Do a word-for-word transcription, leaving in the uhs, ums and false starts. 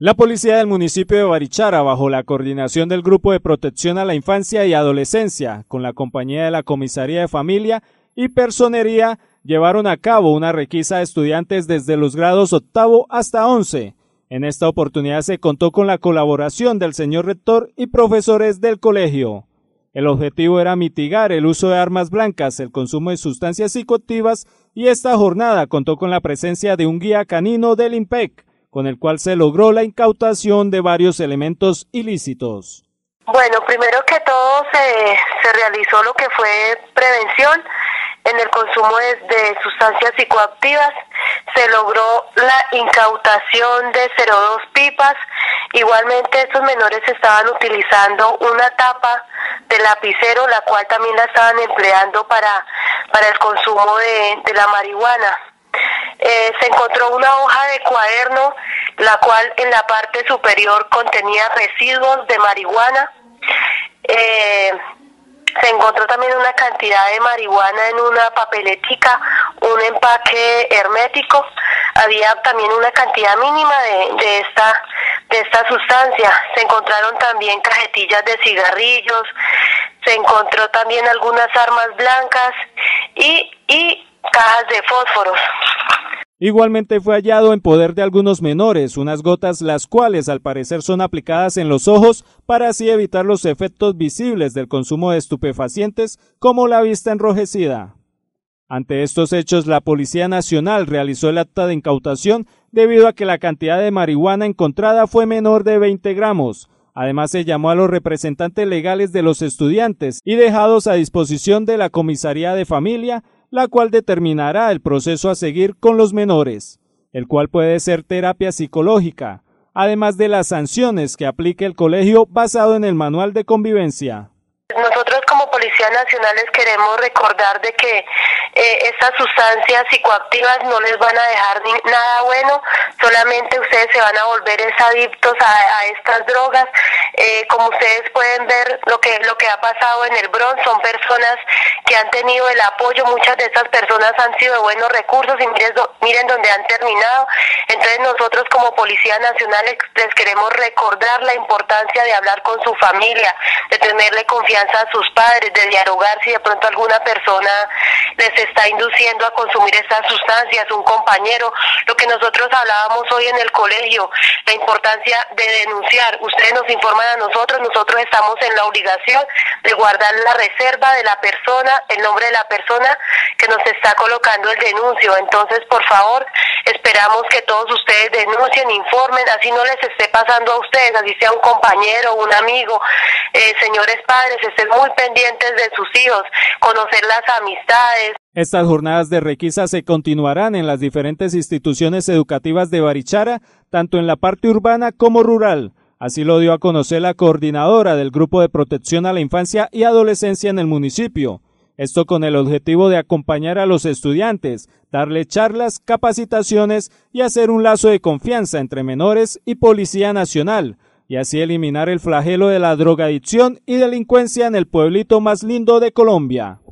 La policía del municipio de Barichara, bajo la coordinación del Grupo de Protección a la Infancia y Adolescencia, con la compañía de la Comisaría de Familia y Personería, llevaron a cabo una requisa de estudiantes desde los grados octavo hasta once. En esta oportunidad se contó con la colaboración del señor rector y profesores del colegio. El objetivo era mitigar el uso de armas blancas, el consumo de sustancias psicoactivas, y esta jornada contó con la presencia de un guía canino del INPEC, con el cual se logró la incautación de varios elementos ilícitos. Bueno, primero que todo se, se realizó lo que fue prevención en el consumo de, de sustancias psicoactivas. Se logró la incautación de cero dos pipas. Igualmente estos menores estaban utilizando una tapa de lapicero, la cual también la estaban empleando para, para el consumo de, de la marihuana. Eh, se encontró una hoja de cuaderno, la cual en la parte superior contenía residuos de marihuana. Eh, se encontró también una cantidad de marihuana en una papeletica, un empaque hermético. Había también una cantidad mínima de, de esta de esta sustancia. Se encontraron también cajetillas de cigarrillos, se encontró también algunas armas blancas y, y cajas de fósforos. Igualmente fue hallado en poder de algunos menores unas gotas, las cuales al parecer son aplicadas en los ojos para así evitar los efectos visibles del consumo de estupefacientes como la vista enrojecida. Ante estos hechos, la Policía Nacional realizó el acta de incautación debido a que la cantidad de marihuana encontrada fue menor de veinte gramos. Además, se llamó a los representantes legales de los estudiantes y dejados a disposición de la Comisaría de Familia, la cual determinará el proceso a seguir con los menores, el cual puede ser terapia psicológica, además de las sanciones que aplique el colegio basado en el manual de convivencia. Nosotros como Policía Nacional les queremos recordar de que eh, estas sustancias psicoactivas no les van a dejar ni, nada bueno, solamente ustedes se van a volver adictos a, a estas drogas. Eh, como ustedes pueden ver lo que lo que ha pasado en el Bronx, son personas que han tenido el apoyo, muchas de estas personas han sido de buenos recursos y miren, miren dónde han terminado. Entonces nosotros como Policía Nacional les, les queremos recordar la importancia de hablar con su familia, de tenerle confianza a sus padres, de dialogar si de pronto alguna persona les está induciendo a consumir estas sustancias, un compañero, lo que nosotros hablábamos hoy en el colegio, la importancia de denunciar. Ustedes nos informan a nosotros, nosotros estamos en la obligación de guardar la reserva de la persona, el nombre de la persona que nos está colocando el denuncio. Entonces, por favor, esperamos que todos ustedes denuncien, informen, así no les esté pasando a ustedes, así sea un compañero, un amigo. Eh, señores padres, estén muy pendientes de sus hijos, conocer las amistades. Estas jornadas de requisa se continuarán en las diferentes instituciones educativas de Barichara, tanto en la parte urbana como rural. Así lo dio a conocer la coordinadora del Grupo de Protección a la Infancia y Adolescencia en el municipio. Esto con el objetivo de acompañar a los estudiantes, darle charlas, capacitaciones y hacer un lazo de confianza entre menores y Policía Nacional, y así eliminar el flagelo de la drogadicción y delincuencia en el pueblito más lindo de Colombia.